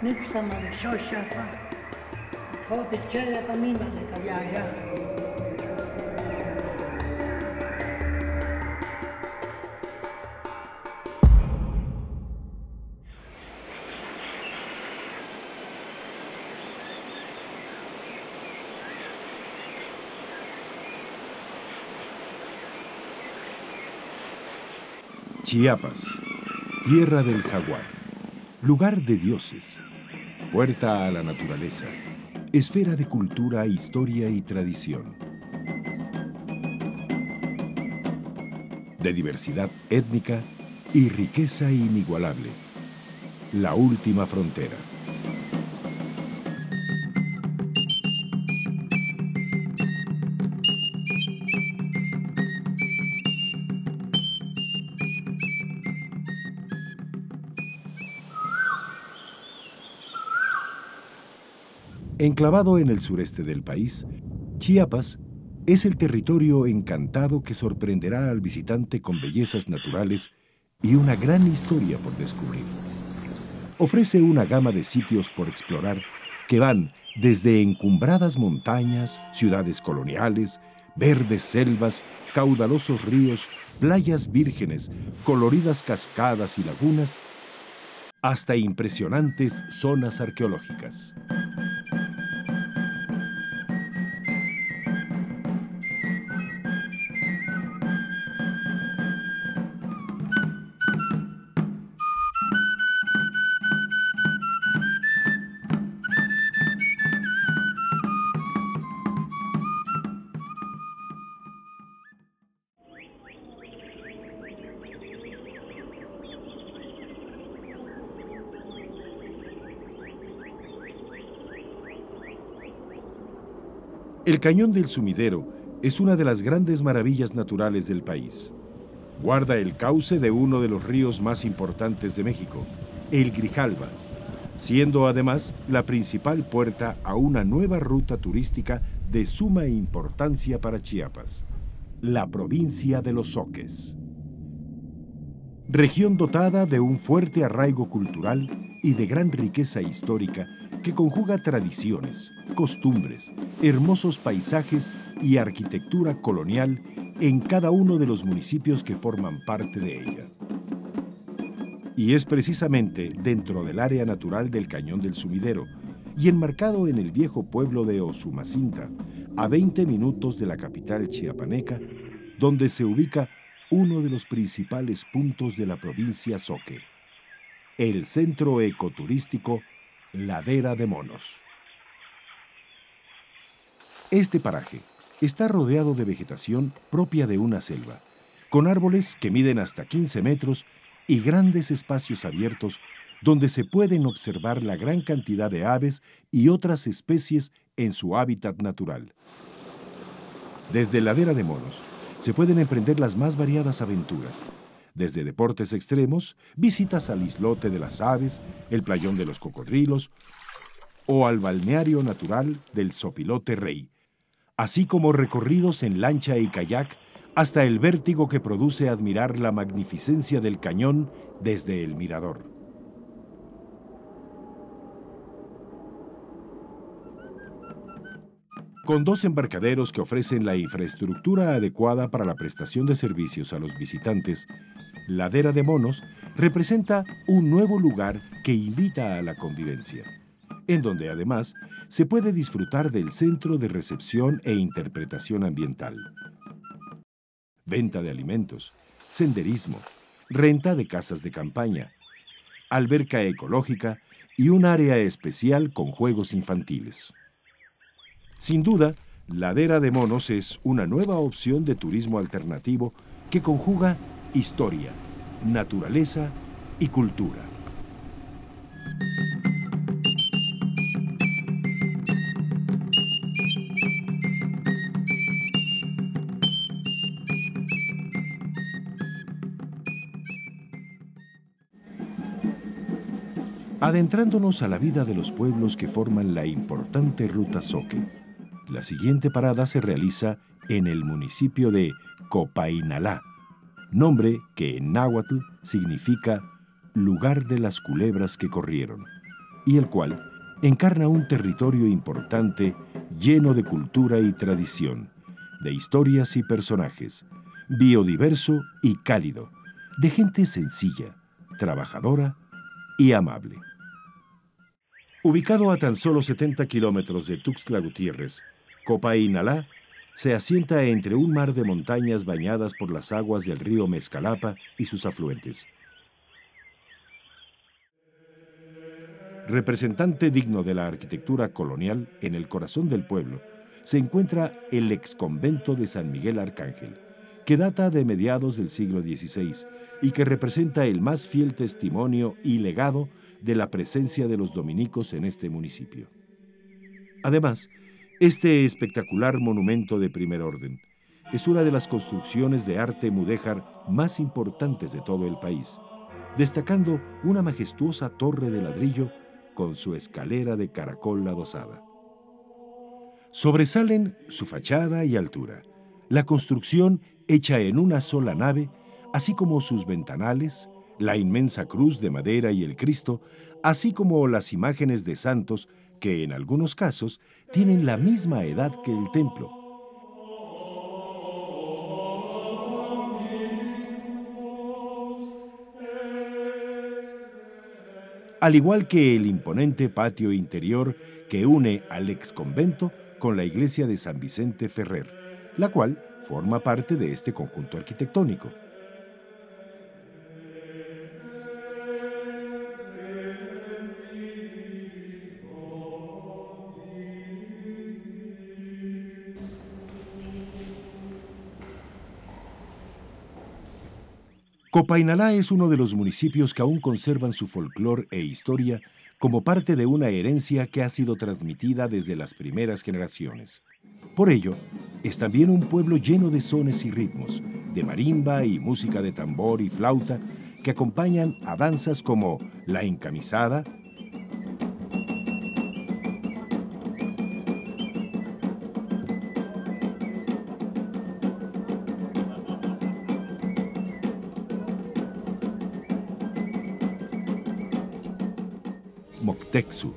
Nixtaman xoxapa, jopichaya camina de callaya. Chiapas, tierra del jaguar, lugar de dioses, puerta a la naturaleza, esfera de cultura, historia y tradición. De diversidad étnica y riqueza inigualable. La última frontera. Enclavado en el sureste del país, Chiapas es el territorio encantado que sorprenderá al visitante con bellezas naturales y una gran historia por descubrir. Ofrece una gama de sitios por explorar que van desde encumbradas montañas, ciudades coloniales, verdes selvas, caudalosos ríos, playas vírgenes, coloridas cascadas y lagunas, hasta impresionantes zonas arqueológicas. El Cañón del Sumidero es una de las grandes maravillas naturales del país. Guarda el cauce de uno de los ríos más importantes de México, el Grijalva, siendo además la principal puerta a una nueva ruta turística de suma importancia para Chiapas, la provincia de los Zoques. Región dotada de un fuerte arraigo cultural y de gran riqueza histórica que conjuga tradiciones, costumbres, hermosos paisajes y arquitectura colonial en cada uno de los municipios que forman parte de ella. Y es precisamente dentro del área natural del Cañón del Sumidero y enmarcado en el viejo pueblo de Osumacinta, a 20 minutos de la capital chiapaneca, donde se ubica uno de los principales puntos de la provincia Zoque, el centro ecoturístico Ladera de Monos. Este paraje está rodeado de vegetación propia de una selva, con árboles que miden hasta 15 metros y grandes espacios abiertos donde se pueden observar la gran cantidad de aves y otras especies en su hábitat natural. Desde Ladera de Monos se pueden emprender las más variadas aventuras, desde deportes extremos, visitas al islote de las aves, el playón de los cocodrilos o al balneario natural del Sopilote Rey, así como recorridos en lancha y kayak hasta el vértigo que produce admirar la magnificencia del cañón desde el mirador. Con 2 embarcaderos que ofrecen la infraestructura adecuada para la prestación de servicios a los visitantes, Ladera de Monos representa un nuevo lugar que invita a la convivencia, en donde además se puede disfrutar del centro de recepción e interpretación ambiental. Venta de alimentos, senderismo, renta de casas de campaña, alberca ecológica y un área especial con juegos infantiles. Sin duda, Ladera de Monos es una nueva opción de turismo alternativo que conjuga historia, naturaleza y cultura. Adentrándonos a la vida de los pueblos que forman la importante ruta Zoque, la siguiente parada se realiza en el municipio de Copainalá, nombre que en náhuatl significa lugar de las culebras que corrieron. y el cual encarna un territorio importante lleno de cultura y tradición, de historias y personajes, biodiverso y cálido, de gente sencilla, trabajadora y amable. Ubicado a tan solo 70 kilómetros de Tuxtla Gutiérrez, Copainalá se asienta entre un mar de montañas bañadas por las aguas del río Mezcalapa y sus afluentes. Representante digno de la arquitectura colonial en el corazón del pueblo, se encuentra el exconvento de San Miguel Arcángel, que data de mediados del siglo XVI y que representa el más fiel testimonio y legado de la presencia de los dominicos en este municipio. Además, este espectacular monumento de primer orden es una de las construcciones de arte mudéjar más importantes de todo el país, destacando una majestuosa torre de ladrillo con su escalera de caracol adosada. Sobresalen su fachada y altura, la construcción hecha en una sola nave, así como sus ventanales, la inmensa cruz de madera y el Cristo, así como las imágenes de santos que en algunos casos tienen la misma edad que el templo. Al igual que el imponente patio interior que une al exconvento con la iglesia de San Vicente Ferrer, la cual forma parte de este conjunto arquitectónico. Copainalá es uno de los municipios que aún conservan su folclor e historia como parte de una herencia que ha sido transmitida desde las primeras generaciones. Por ello, es también un pueblo lleno de sones y ritmos, de marimba y música de tambor y flauta que acompañan a danzas como la encamisada, Moctezú.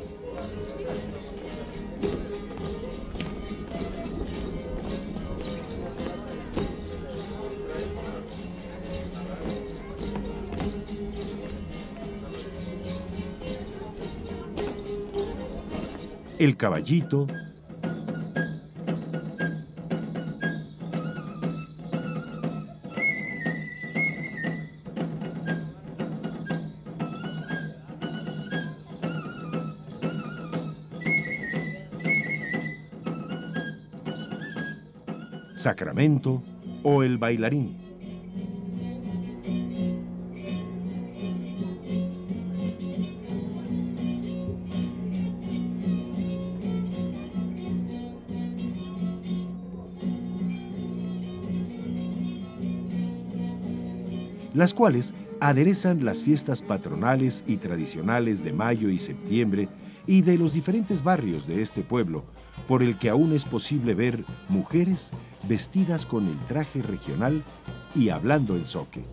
El caballito, Sacramento o el bailarín. Las cuales aderezan las fiestas patronales y tradicionales de mayo y septiembre y de los diferentes barrios de este pueblo, por el que aún es posible ver mujeres vestidas con el traje regional y hablando en zoque.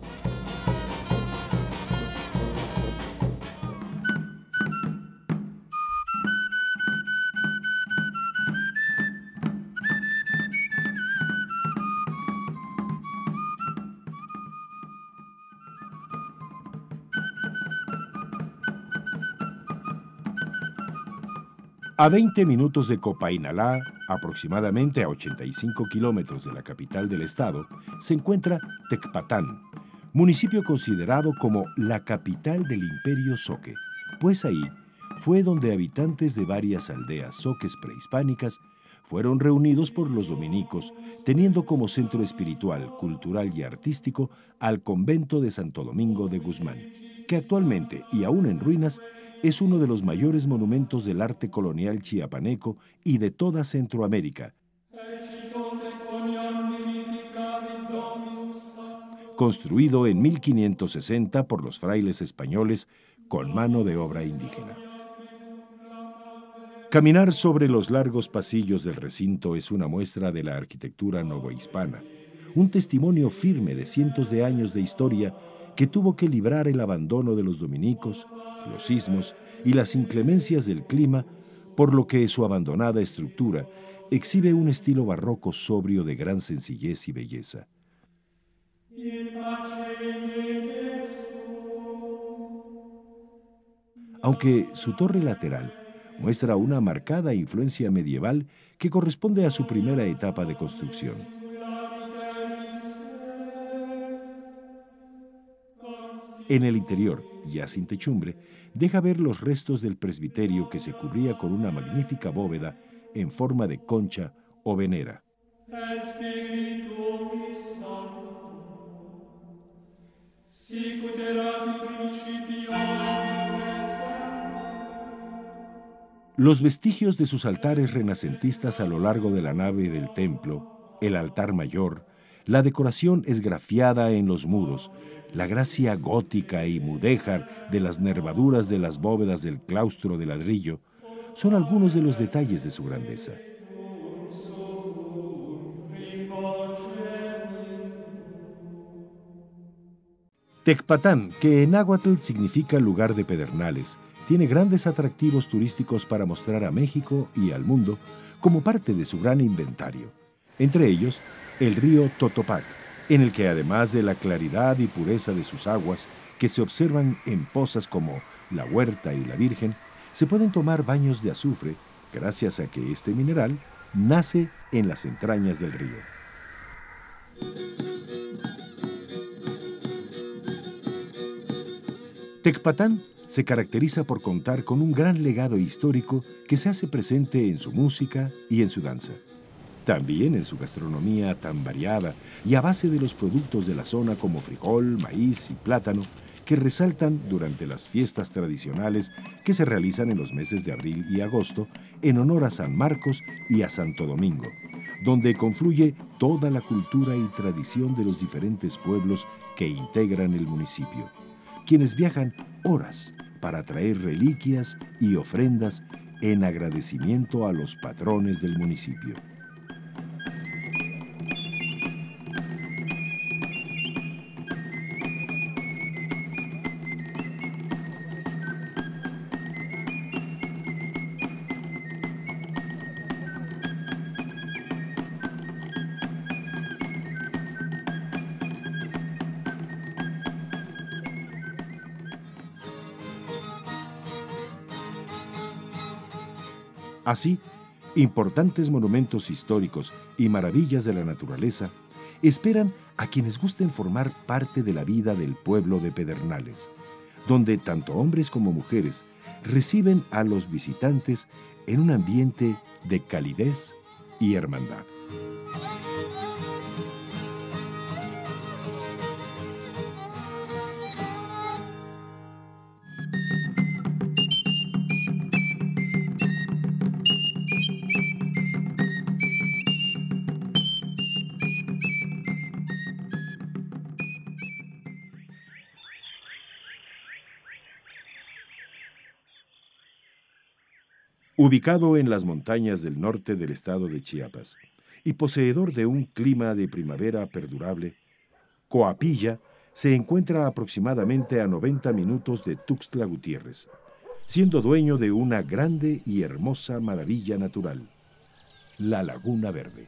A 20 minutos de Copainalá, aproximadamente a 85 kilómetros de la capital del estado, se encuentra Tecpatán, municipio considerado como la capital del imperio zoque, pues ahí fue donde habitantes de varias aldeas zoques prehispánicas fueron reunidos por los dominicos, teniendo como centro espiritual, cultural y artístico al convento de Santo Domingo de Guzmán, que actualmente, y aún en ruinas, es uno de los mayores monumentos del arte colonial chiapaneco y de toda Centroamérica, construido en 1560 por los frailes españoles con mano de obra indígena. Caminar sobre los largos pasillos del recinto es una muestra de la arquitectura novohispana, un testimonio firme de cientos de años de historia que tuvo que librar el abandono de los dominicos, los sismos y las inclemencias del clima, por lo que su abandonada estructura exhibe un estilo barroco sobrio de gran sencillez y belleza. Aunque su torre lateral muestra una marcada influencia medieval que corresponde a su primera etapa de construcción. En el interior, ya sin techumbre, deja ver los restos del presbiterio que se cubría con una magnífica bóveda en forma de concha o venera. Los vestigios de sus altares renacentistas a lo largo de la nave del templo, el altar mayor, la decoración esgrafiada en los muros, la gracia gótica y mudéjar de las nervaduras de las bóvedas del claustro de ladrillo, son algunos de los detalles de su grandeza. Tecpatán, que en náhuatl significa lugar de pedernales, tiene grandes atractivos turísticos para mostrar a México y al mundo como parte de su gran inventario. Entre ellos, el río Totopac, en el que además de la claridad y pureza de sus aguas, que se observan en pozas como la Huerta y la Virgen, se pueden tomar baños de azufre gracias a que este mineral nace en las entrañas del río. Tecpatán se caracteriza por contar con un gran legado histórico que se hace presente en su música y en su danza. También en su gastronomía tan variada y a base de los productos de la zona como frijol, maíz y plátano, que resaltan durante las fiestas tradicionales que se realizan en los meses de abril y agosto en honor a San Marcos y a Santo Domingo, donde confluye toda la cultura y tradición de los diferentes pueblos que integran el municipio, quienes viajan horas para traer reliquias y ofrendas en agradecimiento a los patrones del municipio. Así, importantes monumentos históricos y maravillas de la naturaleza esperan a quienes gusten formar parte de la vida del pueblo de Pedernales, donde tanto hombres como mujeres reciben a los visitantes en un ambiente de calidez y hermandad. Ubicado en las montañas del norte del estado de Chiapas y poseedor de un clima de primavera perdurable, Coapilla se encuentra aproximadamente a 90 minutos de Tuxtla Gutiérrez, siendo dueño de una grande y hermosa maravilla natural, la Laguna Verde.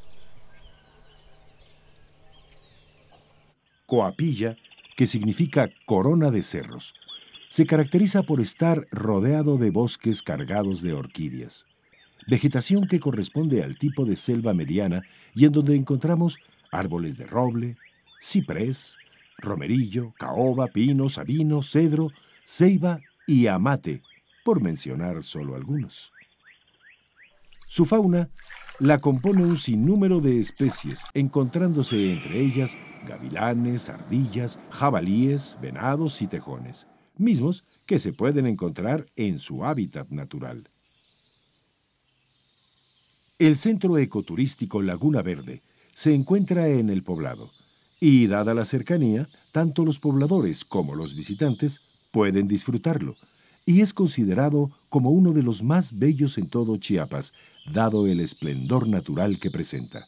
Coapilla, que significa corona de cerros, se caracteriza por estar rodeado de bosques cargados de orquídeas, vegetación que corresponde al tipo de selva mediana y en donde encontramos árboles de roble, ciprés, romerillo, caoba, pino, sabino, cedro, ceiba y amate, por mencionar solo algunos. Su fauna la compone un sinnúmero de especies, encontrándose entre ellas gavilanes, ardillas, jabalíes, venados y tejones, mismos que se pueden encontrar en su hábitat natural. El centro ecoturístico Laguna Verde se encuentra en el poblado y, dada la cercanía, tanto los pobladores como los visitantes pueden disfrutarlo y es considerado como uno de los más bellos en todo Chiapas, dado el esplendor natural que presenta.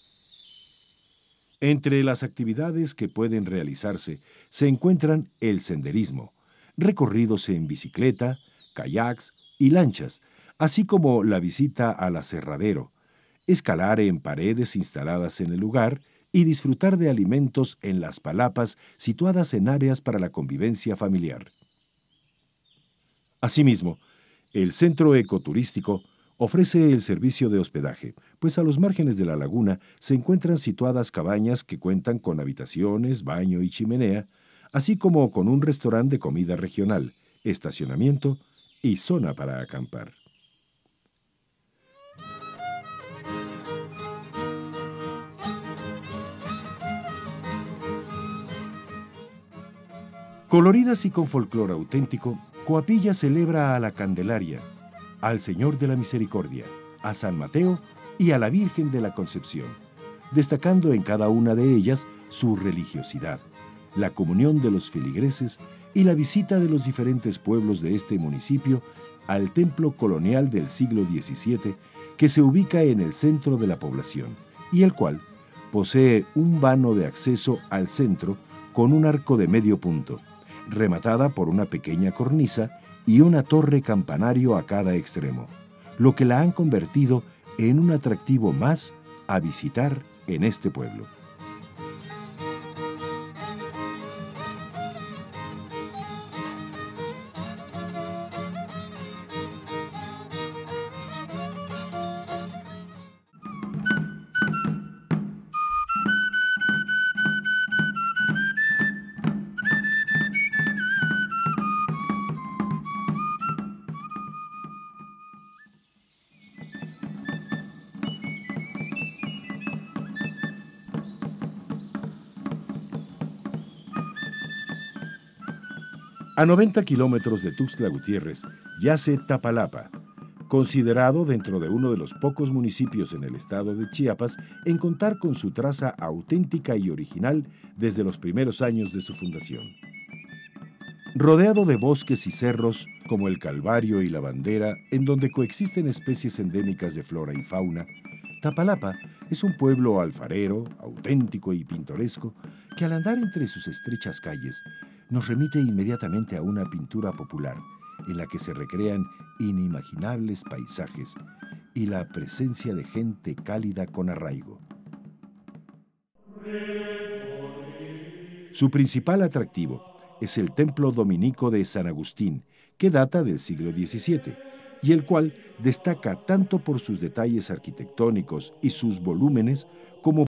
Entre las actividades que pueden realizarse se encuentran el senderismo, recorridos en bicicleta, kayaks y lanchas, así como la visita al aserradero, escalar en paredes instaladas en el lugar y disfrutar de alimentos en las palapas situadas en áreas para la convivencia familiar. Asimismo, el centro ecoturístico ofrece el servicio de hospedaje, pues a los márgenes de la laguna se encuentran situadas cabañas que cuentan con habitaciones, baño y chimenea, así como con un restaurante de comida regional, estacionamiento y zona para acampar. Coloridas y con folclore auténtico, Coapilla celebra a la Candelaria, al Señor de la Misericordia, a San Mateo y a la Virgen de la Concepción, destacando en cada una de ellas su religiosidad, la comunión de los feligreses y la visita de los diferentes pueblos de este municipio al templo colonial del siglo XVII que se ubica en el centro de la población y el cual posee un vano de acceso al centro con un arco de medio punto, rematada por una pequeña cornisa y una torre campanario a cada extremo, lo que la han convertido en un atractivo más a visitar en este pueblo. A 90 kilómetros de Tuxtla Gutiérrez yace Tapalapa, considerado dentro de uno de los pocos municipios en el estado de Chiapas en contar con su traza auténtica y original desde los primeros años de su fundación. Rodeado de bosques y cerros como el Calvario y la Bandera, en donde coexisten especies endémicas de flora y fauna, Tapalapa es un pueblo alfarero, auténtico y pintoresco que al andar entre sus estrechas calles nos remite inmediatamente a una pintura popular en la que se recrean inimaginables paisajes y la presencia de gente cálida con arraigo. Su principal atractivo es el templo dominico de San Agustín, que data del siglo XVII, y el cual destaca tanto por sus detalles arquitectónicos y sus volúmenes como